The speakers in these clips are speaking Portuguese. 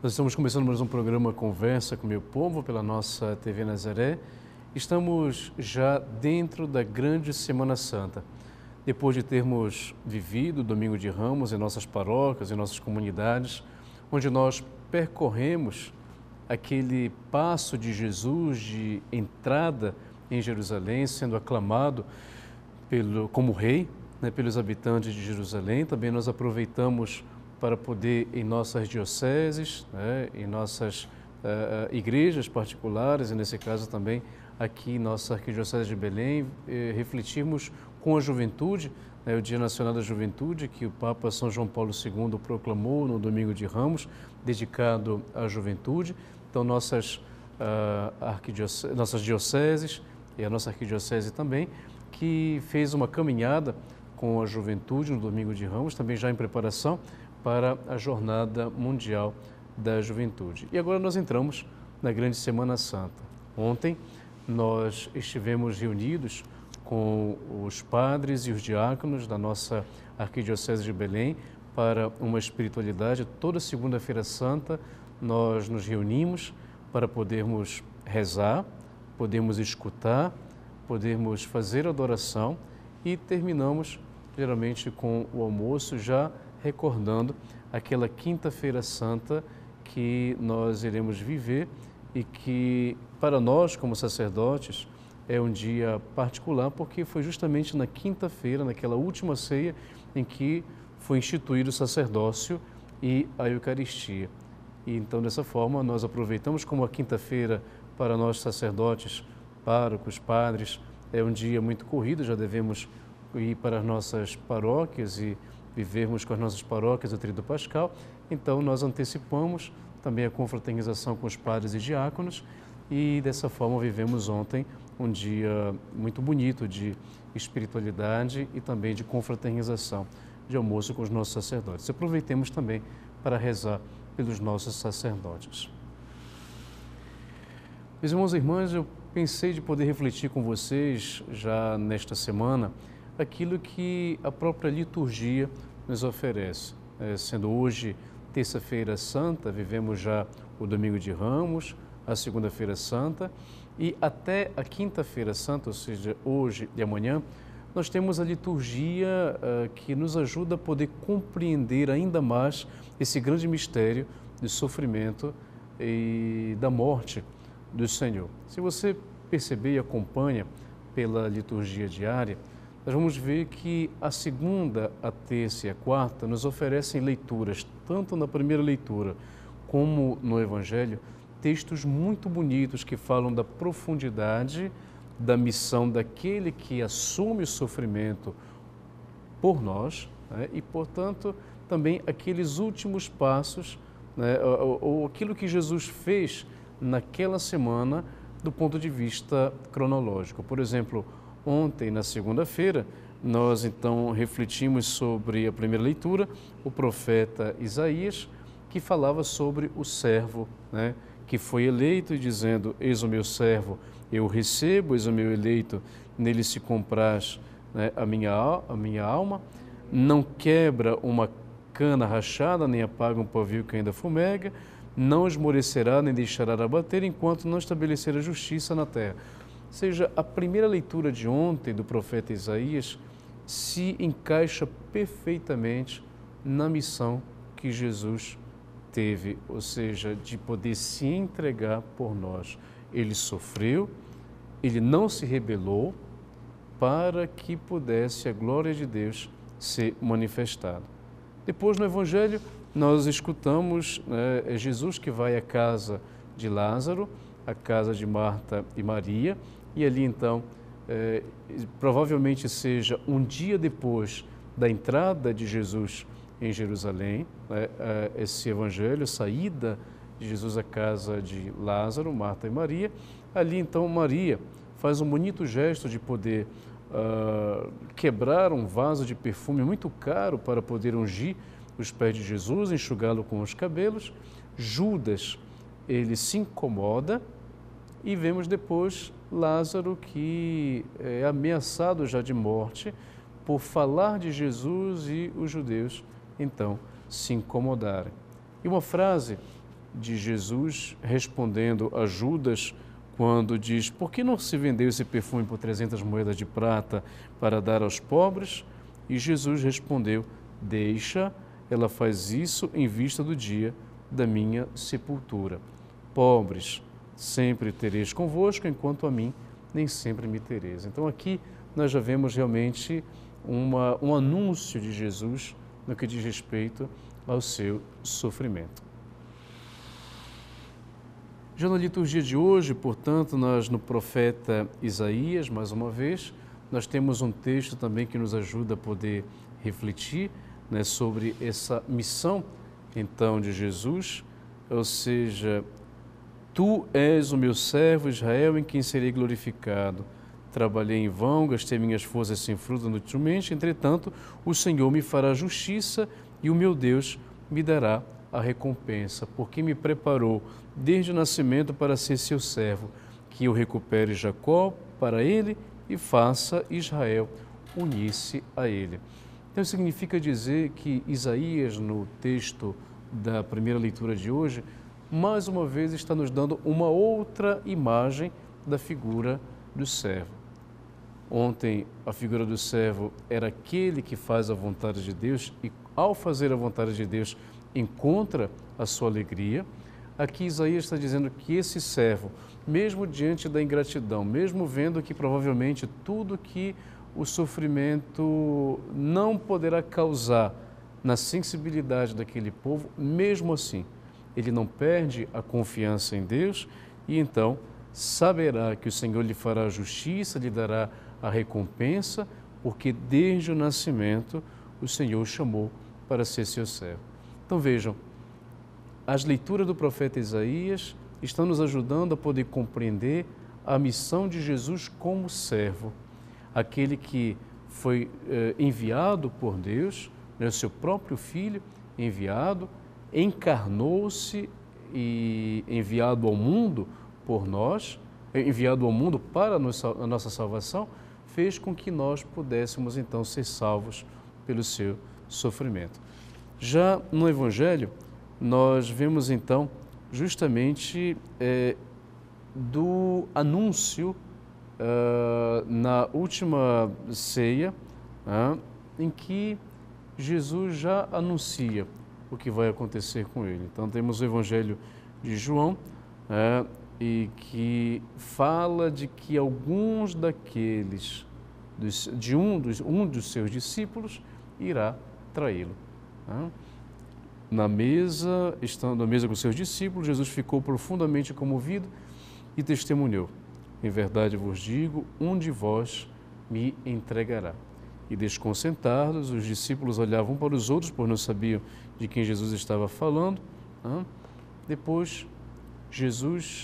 Nós estamos começando mais um programa Conversa com o Meu Povo pela nossa TV Nazaré. Estamos já dentro da grande Semana Santa. Depois de termos vivido o Domingo de Ramos em nossas paróquias, em nossas comunidades, onde nós percorremos aquele passo de Jesus de entrada em Jerusalém, sendo aclamado como rei, pelos habitantes de Jerusalém. Também nós aproveitamos para poder, em nossas dioceses, em nossas igrejas particulares, e nesse caso também aqui em nossa Arquidiocese de Belém, refletirmos com a juventude, o Dia Nacional da Juventude, que o Papa São João Paulo II proclamou no Domingo de Ramos, dedicado à juventude. Então, nossas dioceses e a nossa Arquidiocese também, que fez uma caminhada com a juventude no Domingo de Ramos, também já em preparação para a Jornada Mundial da Juventude. E agora nós entramos na grande Semana Santa. Ontem nós estivemos reunidos com os padres e os diáconos da nossa Arquidiocese de Belém para uma espiritualidade. Toda segunda-feira santa nós nos reunimos para podermos rezar, podermos escutar, podermos fazer adoração e terminamos geralmente com o almoço, já recordando aquela quinta-feira santa que nós iremos viver e que para nós como sacerdotes é um dia particular, porque foi justamente na quinta-feira, naquela última ceia, em que foi instituído o sacerdócio e a Eucaristia. E então, dessa forma, nós aproveitamos como a quinta-feira para nós sacerdotes, párocos, padres, é um dia muito corrido, já devemos ir para as nossas paróquias e vivermos com as nossas paróquias o Tríduo Pascal. Então, nós antecipamos também a confraternização com os padres e diáconos e, dessa forma, vivemos ontem um dia muito bonito de espiritualidade e também de confraternização, de almoço com os nossos sacerdotes. Aproveitemos também para rezar pelos nossos sacerdotes. Meus irmãos e irmãs, eu pensei de poder refletir com vocês já nesta semana aquilo que a própria liturgia nos oferece. Sendo hoje terça-feira santa, vivemos já o Domingo de Ramos, a segunda-feira santa e até a quinta-feira santa, ou seja, hoje e amanhã, nós temos a liturgia que nos ajuda a poder compreender ainda mais esse grande mistério do sofrimento e da morte do Senhor. Se você perceber e acompanha pela liturgia diária, nós vamos ver que a segunda, a terça e a quarta nos oferecem leituras, tanto na primeira leitura como no Evangelho, textos muito bonitos que falam da profundidade da missão daquele que assume o sofrimento por nós, e, portanto, também aqueles últimos passos, ou aquilo que Jesus fez naquela semana do ponto de vista cronológico. Por exemplo, ontem, na segunda-feira, nós então refletimos sobre a primeira leitura, o profeta Isaías, que falava sobre o servo, que foi eleito e dizendo: eis o meu servo, eu o recebo, eis o meu eleito, nele se compraz a minha alma, não quebra uma cana rachada, nem apaga um pavio que ainda fumega, não esmorecerá, nem deixará abater, enquanto não estabelecer a justiça na terra. Ou seja, a primeira leitura de ontem do profeta Isaías se encaixa perfeitamente na missão que Jesus teve, ou seja, de poder se entregar por nós. Ele sofreu, ele não se rebelou para que pudesse a glória de Deus ser manifestada. Depois, no Evangelho, nós escutamos Jesus que vai à casa de Lázaro, à casa de Marta e Maria, e ali então, provavelmente seja um dia depois da entrada de Jesus em Jerusalém, esse evangelho, a saída de Jesus à casa de Lázaro, Marta e Maria. Ali então Maria faz um bonito gesto de poder quebrar um vaso de perfume muito caro para poder ungir os pés de Jesus, enxugá-lo com os cabelos. Judas, ele se incomoda e vemos depois Lázaro que é ameaçado já de morte por falar de Jesus e os judeus então se incomodarem. E uma frase de Jesus respondendo a Judas quando diz: por que não se vendeu esse perfume por 300 moedas de prata para dar aos pobres? E Jesus respondeu: deixa, ela faz isso em vista do dia da minha sepultura. Pobres, sempre tereis convosco, enquanto a mim nem sempre me tereis. Então aqui nós já vemos realmente um anúncio de Jesus no que diz respeito ao seu sofrimento. Já na liturgia de hoje, portanto, nós no profeta Isaías, mais uma vez, nós temos um texto também que nos ajuda a poder refletir, né, sobre essa missão, então, de Jesus, ou seja, tu és o meu servo Israel, em quem serei glorificado. Trabalhei em vão, gastei minhas forças sem fruto inutilmente, entretanto, o Senhor me fará justiça e o meu Deus me dará a recompensa, porque me preparou desde o nascimento para ser seu servo, que eu recupere Jacó para ele e faça Israel unir-se a ele. Então significa dizer que Isaías, no texto da primeira leitura de hoje, mais uma vez está nos dando uma outra imagem da figura do servo. Ontem a figura do servo era aquele que faz a vontade de Deus e, ao fazer a vontade de Deus, encontra a sua alegria. Aqui Isaías está dizendo que esse servo, mesmo diante da ingratidão, mesmo vendo que provavelmente tudo que o sofrimento não poderá causar na sensibilidade daquele povo, mesmo assim, ele não perde a confiança em Deus e então saberá que o Senhor lhe fará justiça, lhe dará a recompensa, porque desde o nascimento o Senhor o chamou para ser seu servo. Então vejam, as leituras do profeta Isaías estão nos ajudando a poder compreender a missão de Jesus como servo, aquele que foi enviado por Deus, né, o seu próprio Filho enviado, encarnou-se e enviado ao mundo por nós, enviado ao mundo para a nossa salvação, fez com que nós pudéssemos então ser salvos pelo seu sofrimento. Já no Evangelho, nós vemos então justamente do anúncio na última ceia, em que Jesus já anuncia o que vai acontecer com ele. Então temos o Evangelho de João, e que fala de que alguns daqueles, um dos seus discípulos, irá traí-lo. Estando à mesa com seus discípulos, Jesus ficou profundamente comovido e testemunhou: em verdade vos digo, um de vós me entregará. E desconcertados, os discípulos olhavam para os outros, pois não sabiam de quem Jesus estava falando. Depois, Jesus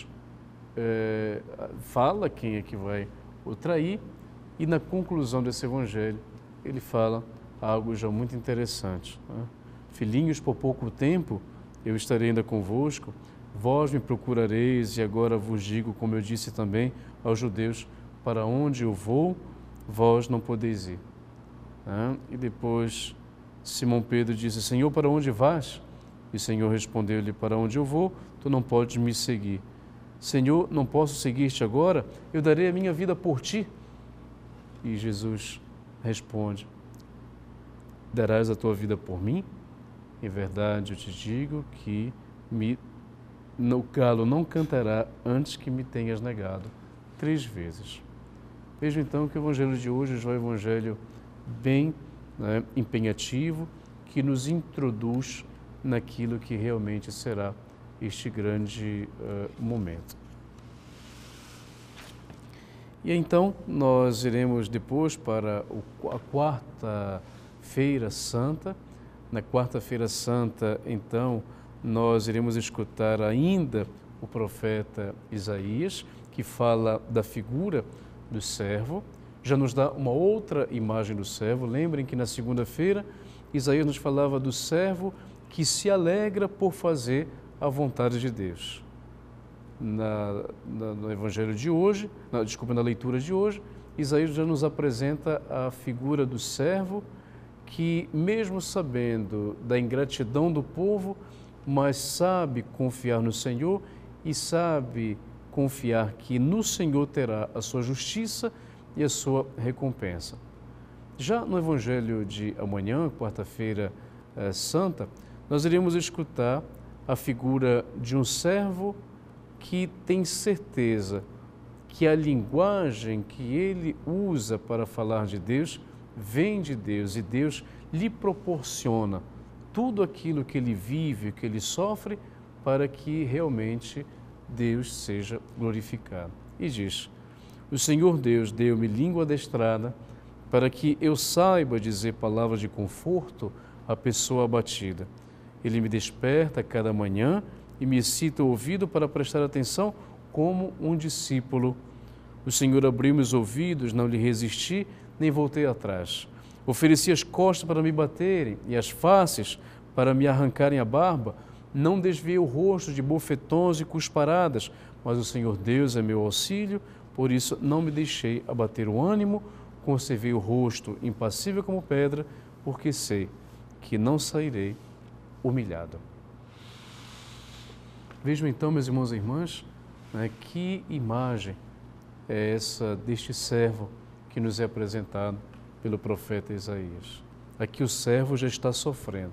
fala quem é que vai o trair, e na conclusão desse evangelho, ele fala algo já muito interessante. Filhinhos, por pouco tempo eu estarei ainda convosco, vós me procurareis, e agora vos digo, como eu disse também aos judeus, para onde eu vou, vós não podeis ir. E depois Simão Pedro disse: Senhor, para onde vais? E o Senhor respondeu-lhe: para onde eu vou, tu não podes me seguir. Senhor, não posso seguir-te agora? Eu darei a minha vida por ti. E Jesus responde: darás a tua vida por mim? Em verdade eu te digo que o galo não cantará antes que me tenhas negado 3 vezes. Veja então que o Evangelho de hoje já é um Evangelho bem empenhativo, que nos introduz naquilo que realmente será este grande momento. E então nós iremos depois para a quarta-feira santa. Na quarta-feira santa, então, nós iremos escutar ainda o profeta Isaías, que fala da figura do servo, já nos dá uma outra imagem do servo. Lembrem que na segunda-feira, Isaías nos falava do servo que se alegra por fazer a vontade de Deus. No Evangelho de hoje, na leitura de hoje, Isaías já nos apresenta a figura do servo que, mesmo sabendo da ingratidão do povo, mas sabe confiar no Senhor e sabe confiar que no Senhor terá a sua justiça e a sua recompensa. Já no Evangelho de amanhã, quarta-feira santa, nós iremos escutar a figura de um servo que tem certeza que a linguagem que ele usa para falar de Deus vem de Deus e Deus lhe proporciona tudo aquilo que ele vive, que ele sofre, para que realmente Deus seja glorificado. E diz: o Senhor Deus deu-me língua adestrada para que eu saiba dizer palavras de conforto à pessoa abatida. Ele me desperta cada manhã e me excita o ouvido para prestar atenção como um discípulo. O Senhor abriu meus ouvidos, não lhe resisti, nem voltei atrás. Ofereci as costas para me baterem e as faces para me arrancarem a barba. Não desviei o rosto de bofetões e cusparadas, mas o Senhor Deus é meu auxílio, por isso não me deixei abater o ânimo, conservei o rosto impassível como pedra, porque sei que não sairei humilhado. Vejam então, meus irmãos e irmãs, que imagem é essa deste servo que nos é apresentado pelo profeta Isaías. Aqui o servo já está sofrendo.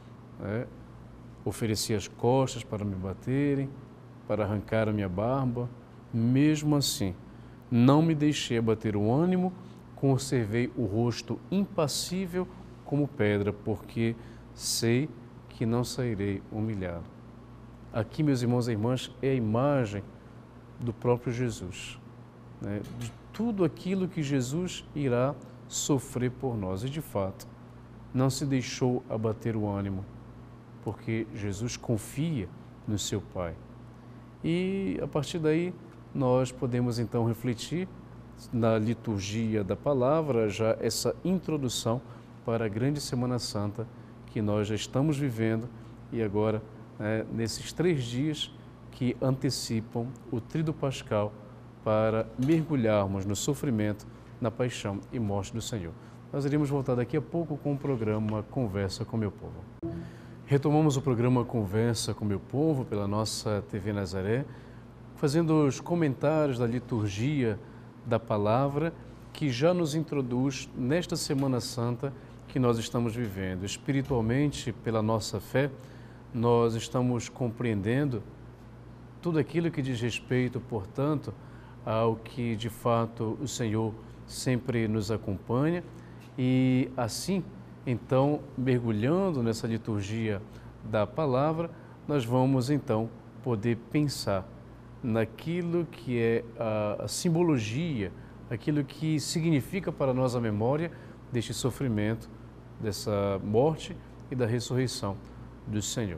Ofereci as costas para me baterem, para arrancar a minha barba. Mesmo assim, não me deixei abater o ânimo, conservei o rosto impassível como pedra, porque sei que não sairei humilhado. Aqui, meus irmãos e irmãs, é a imagem do próprio Jesus, de tudo aquilo que Jesus irá sofrer por nós. E, de fato, não se deixou abater o ânimo, porque Jesus confia no seu Pai. E, a partir daí, nós podemos, então, refletir na liturgia da palavra, já essa introdução para a grande Semana Santa que nós já estamos vivendo e agora, nesses 3 dias que antecipam o Tríduo Pascal para mergulharmos no sofrimento, na paixão e morte do Senhor. Nós iremos voltar daqui a pouco com o programa Conversa com Meu Povo. Retomamos o programa Conversa com Meu Povo pela nossa TV Nazaré, fazendo os comentários da liturgia da palavra que já nos introduz nesta Semana Santa que nós estamos vivendo. Espiritualmente, pela nossa fé, nós estamos compreendendo tudo aquilo que diz respeito, portanto, ao que de fato o Senhor sempre nos acompanha e assim, então, mergulhando nessa liturgia da palavra, nós vamos então poder pensar naquilo que é a simbologia, aquilo que significa para nós a memória deste sofrimento, dessa morte e da ressurreição do Senhor.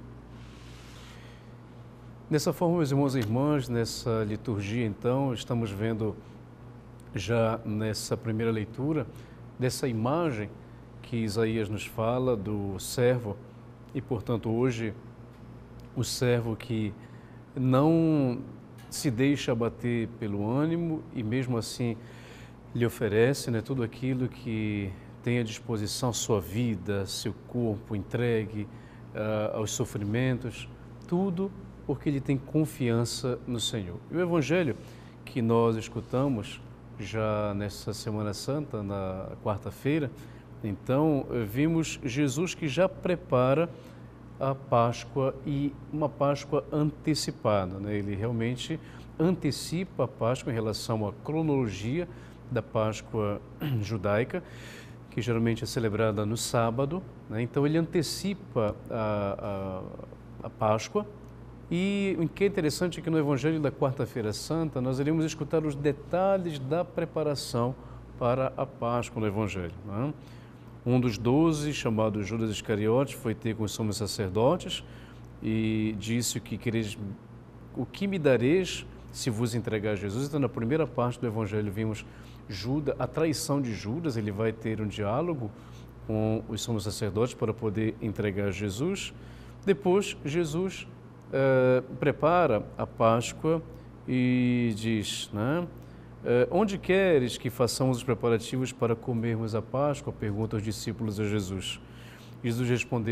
Dessa forma, meus irmãos e irmãs, nessa liturgia, então, estamos vendo já nessa primeira leitura dessa imagem que Isaías nos fala do servo e, portanto, hoje o servo que não se deixa abater pelo ânimo e mesmo assim lhe oferece tudo aquilo que tem à disposição, sua vida, seu corpo entregue aos sofrimentos, tudo porque ele tem confiança no Senhor. E o Evangelho que nós escutamos já nessa Semana Santa, na quarta-feira, então vimos Jesus que já prepara a Páscoa e uma Páscoa antecipada. Ele realmente antecipa a Páscoa em relação à cronologia da Páscoa judaica, que geralmente é celebrada no sábado. Então ele antecipa a Páscoa. E o que é interessante é que no Evangelho da Quarta-feira Santa nós iremos escutar os detalhes da preparação para a Páscoa no Evangelho. Um dos 12, chamado Judas Iscariotes, foi ter com os sumos sacerdotes e disse o que me dareis se vos entregar a Jesus. Então, na primeira parte do Evangelho vimos a traição de Judas. Ele vai ter um diálogo com os sumos sacerdotes para poder entregar a Jesus. Depois, Jesus prepara a Páscoa e diz, onde queres que façamos os preparativos para comermos a Páscoa? Pergunta os discípulos a Jesus. Jesus respondeu,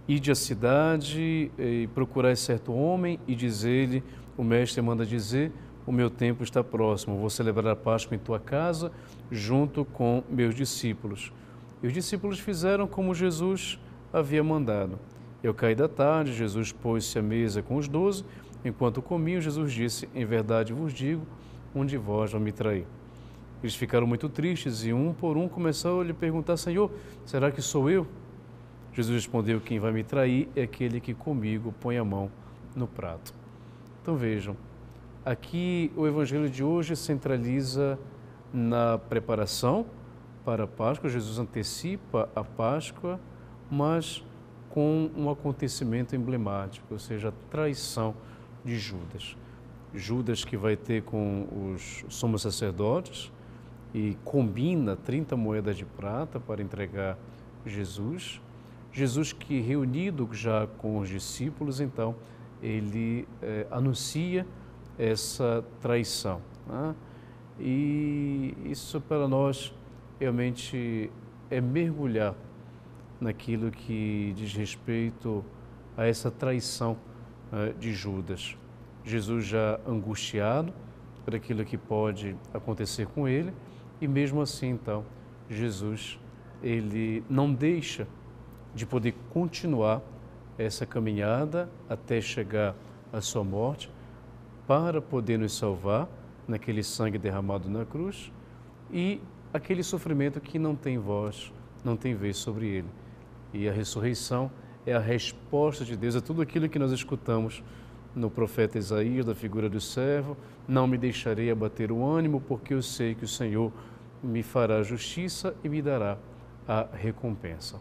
ide à cidade e procurai certo homem e dizer-lhe, o mestre manda dizer, o meu tempo está próximo, vou celebrar a Páscoa em tua casa, junto com meus discípulos. E os discípulos fizeram como Jesus havia mandado. Eu caí da tarde, Jesus pôs-se à mesa com os 12, enquanto comiam, Jesus disse, em verdade vos digo, um de vós vai me trair. Eles ficaram muito tristes e um por um começaram a lhe perguntar, Senhor, será que sou eu? Jesus respondeu, quem vai me trair é aquele que comigo põe a mão no prato. Então vejam, aqui o Evangelho de hoje centraliza na preparação para a Páscoa. Jesus antecipa a Páscoa, mas com um acontecimento emblemático, ou seja, a traição de Judas. Judas que vai ter com os sumos sacerdotes e combina 30 moedas de prata para entregar Jesus. Jesus que reunido já com os discípulos, então, ele anuncia essa traição. Né? E isso para nós realmente é mergulhar naquilo que diz respeito a essa traição de Judas. Jesus já angustiado por aquilo que pode acontecer com ele e mesmo assim, então, Jesus, ele não deixa de poder continuar essa caminhada até chegar à sua morte para poder nos salvar naquele sangue derramado na cruz e aquele sofrimento que não tem voz, não tem vez sobre ele. E a ressurreição é a resposta de Deus a tudo aquilo que nós escutamos no profeta Isaías, da figura do servo, não me deixarei abater o ânimo, porque eu sei que o Senhor me fará justiça e me dará a recompensa.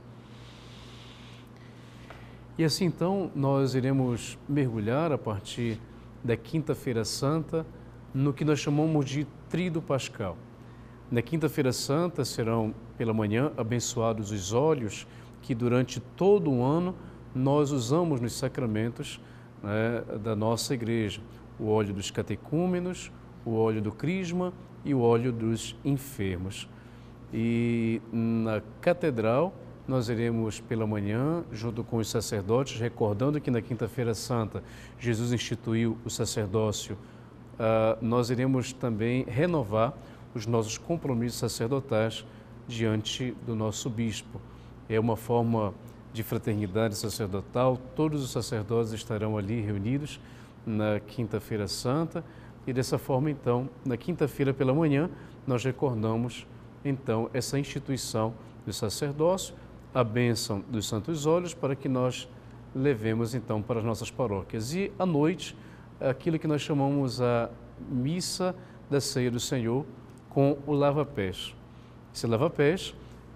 E assim então nós iremos mergulhar a partir da Quinta-feira Santa no que nós chamamos de Tríduo Pascal. Na Quinta-feira Santa serão pela manhã abençoados os óleos que durante todo o ano nós usamos nos sacramentos, né, da nossa igreja. O óleo dos catecúmenos, o óleo do crisma e o óleo dos enfermos. E na catedral nós iremos pela manhã, junto com os sacerdotes, recordando que na Quinta-feira Santa Jesus instituiu o sacerdócio, nós iremos também renovar os nossos compromissos sacerdotais diante do nosso bispo. É uma forma de fraternidade sacerdotal, todos os sacerdotes estarão ali reunidos na Quinta-feira Santa e dessa forma, então, na quinta-feira pela manhã, nós recordamos, então, essa instituição do sacerdócio, a bênção dos santos óleos para que nós levemos, então, para as nossas paróquias. E à noite, aquilo que nós chamamos a missa da ceia do Senhor com o lava-pés. Esse lava-pés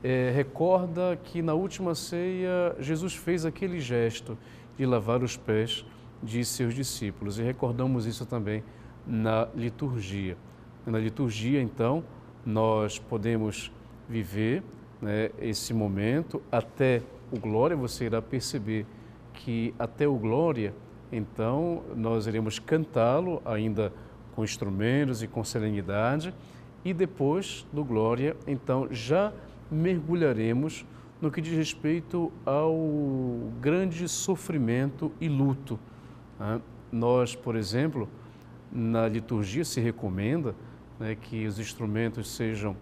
recorda que na última ceia Jesus fez aquele gesto de lavar os pés de seus discípulos e recordamos isso também na liturgia. Na liturgia, então, nós podemos viver, né, esse momento até o Glória. Você irá perceber que até o Glória, então, nós iremos cantá-lo ainda com instrumentos e com serenidade e depois do Glória, então, já mergulharemos no que diz respeito ao grande sofrimento e luto. Né? Nós, por exemplo, na liturgia se recomenda, né, que os instrumentos sejam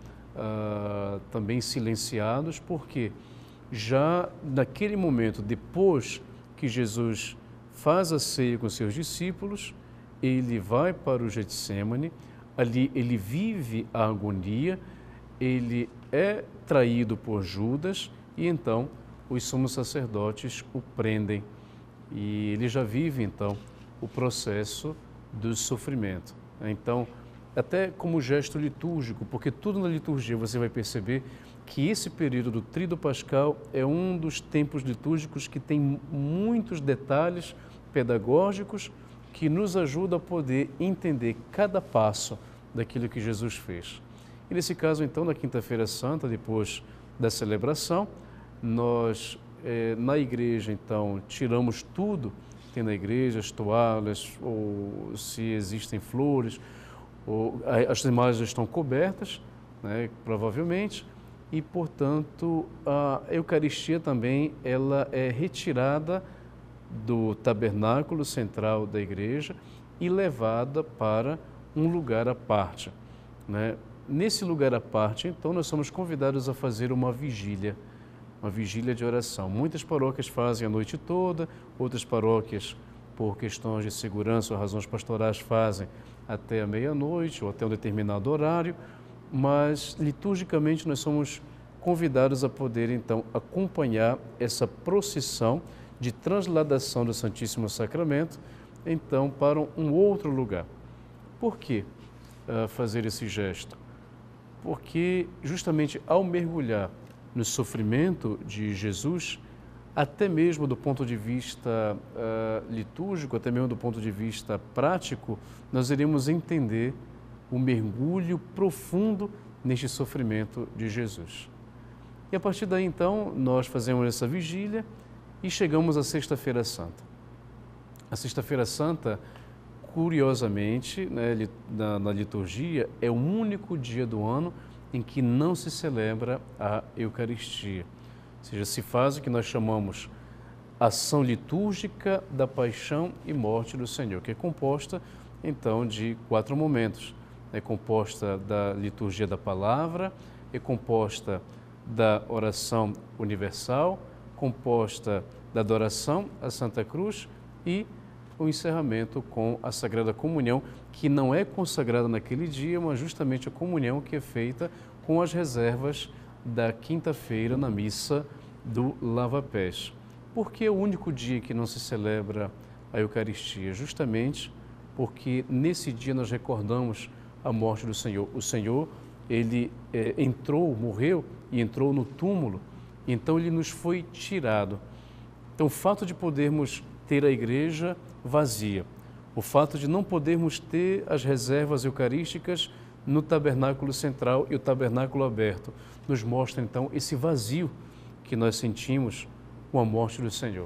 também silenciados, porque já naquele momento, depois que Jesus faz a ceia com seus discípulos, ele vai para o Getsêmani, ali ele vive a agonia, ele é traído por Judas e então os sumos sacerdotes o prendem e ele já vive então o processo do sofrimento. Então, até como gesto litúrgico, porque tudo na liturgia você vai perceber que esse período do Tríduo Pascal é um dos tempos litúrgicos que tem muitos detalhes pedagógicos que nos ajudam a poder entender cada passo daquilo que Jesus fez. E nesse caso, então, na Quinta-feira Santa, depois da celebração, nós, na igreja, então, tiramos tudo, tem na igreja as toalhas, ou se existem flores, ou as imagens estão cobertas, né, provavelmente, e, portanto, a Eucaristia também ela é retirada do tabernáculo central da igreja e levada para um lugar à parte, né? Nesse lugar à parte, então, nós somos convidados a fazer uma vigília de oração. Muitas paróquias fazem a noite toda, outras paróquias, por questões de segurança ou razões pastorais, fazem até a meia-noite ou até um determinado horário, mas liturgicamente nós somos convidados a poder, então, acompanhar essa procissão de transladação do Santíssimo Sacramento, então, para um outro lugar. Por que fazer esse gesto? Porque justamente ao mergulhar no sofrimento de Jesus, até mesmo do ponto de vista litúrgico, até mesmo do ponto de vista prático, nós iremos entender o mergulho profundo neste sofrimento de Jesus. E a partir daí, então, nós fazemos essa vigília e chegamos à Sexta-feira Santa. A Sexta-feira Santa, curiosamente, né, na liturgia, é o único dia do ano em que não se celebra a Eucaristia. Ou seja, se faz o que nós chamamos ação litúrgica da paixão e morte do Senhor, que é composta, então, de 4 momentos. É composta da liturgia da palavra, é composta da oração universal, composta da adoração à Santa Cruz e o encerramento com a Sagrada Comunhão, que não é consagrada naquele dia, mas justamente a comunhão que é feita com as reservas da quinta-feira na missa do Lava-Pés. Por que é o único dia que não se celebra a Eucaristia? Justamente porque nesse dia nós recordamos a morte do Senhor. O Senhor, ele morreu e entrou no túmulo, então ele nos foi tirado. Então o fato de podermos ter a igreja vazia, o fato de não podermos ter as reservas eucarísticas no tabernáculo central e o tabernáculo aberto, nos mostra então esse vazio que nós sentimos com a morte do Senhor.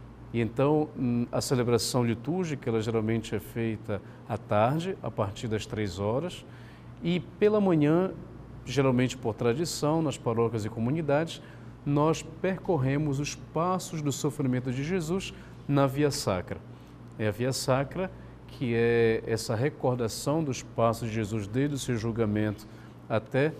E então a celebração litúrgica, ela geralmente é feita à tarde, a partir das 3 horas, e pela manhã, geralmente por tradição, nas paróquias e comunidades, nós percorremos os passos do sofrimento de Jesus na Via Sacra. É a Via Sacra que é essa recordação dos passos de Jesus desde o seu julgamento até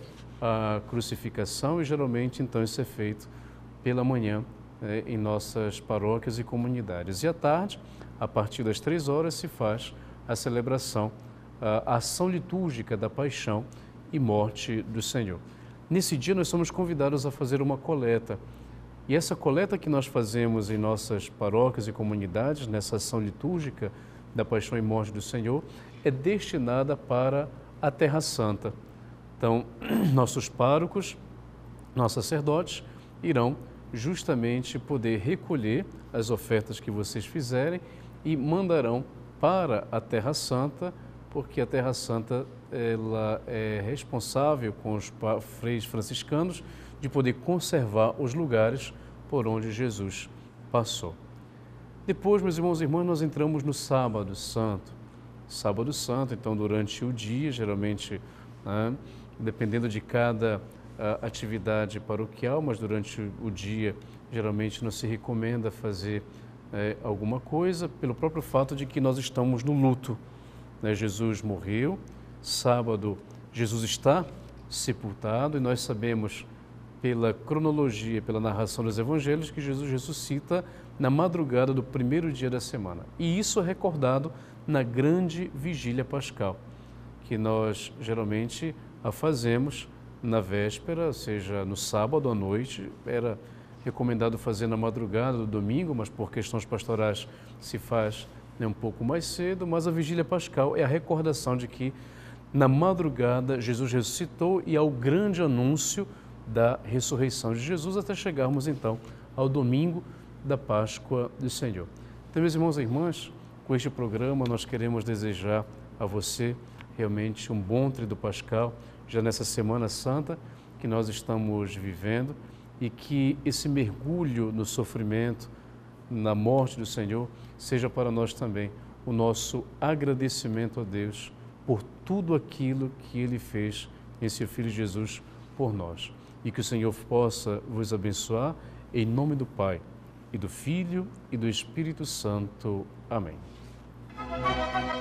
a crucificação, e geralmente então isso é feito pela manhã em nossas paróquias e comunidades. E à tarde, a partir das 3 horas, se faz a celebração, a ação litúrgica da paixão e morte do Senhor. Nesse dia nós somos convidados a fazer uma coleta. E essa coleta que nós fazemos em nossas paróquias e comunidades, nessa ação litúrgica da paixão e morte do Senhor, é destinada para a Terra Santa. Então, nossos párocos, nossos sacerdotes, irão justamente poder recolher as ofertas que vocês fizerem e mandarão para a Terra Santa, porque a Terra Santa ela é responsável com os freis franciscanos de poder conservar os lugares por onde Jesus passou. Depois, meus irmãos e irmãs, nós entramos no Sábado Santo. Sábado Santo, então, durante o dia, geralmente, dependendo de cada atividade paroquial, mas durante o dia, geralmente, não se recomenda fazer alguma coisa, pelo próprio fato de que nós estamos no luto. Jesus morreu, sábado, Jesus está sepultado, e nós sabemos, pela cronologia, pela narração dos evangelhos, que Jesus ressuscita na madrugada do primeiro dia da semana. E isso é recordado na grande vigília pascal, que nós geralmente a fazemos na véspera, ou seja, no sábado à noite. Era recomendado fazer na madrugada do domingo, mas por questões pastorais se faz um pouco mais cedo. Mas a vigília pascal é a recordação de que na madrugada Jesus ressuscitou, e ao grande anúncio da ressurreição de Jesus, até chegarmos então ao domingo da Páscoa do Senhor. Então, meus irmãos e irmãs, com este programa nós queremos desejar a você realmente um bom Tríduo Pascal, já nessa Semana Santa que nós estamos vivendo, e que esse mergulho no sofrimento, na morte do Senhor, seja para nós também o nosso agradecimento a Deus por tudo aquilo que Ele fez em seu Filho Jesus por nós. e que o Senhor possa vos abençoar, em nome do Pai, e do Filho, e do Espírito Santo. Amém.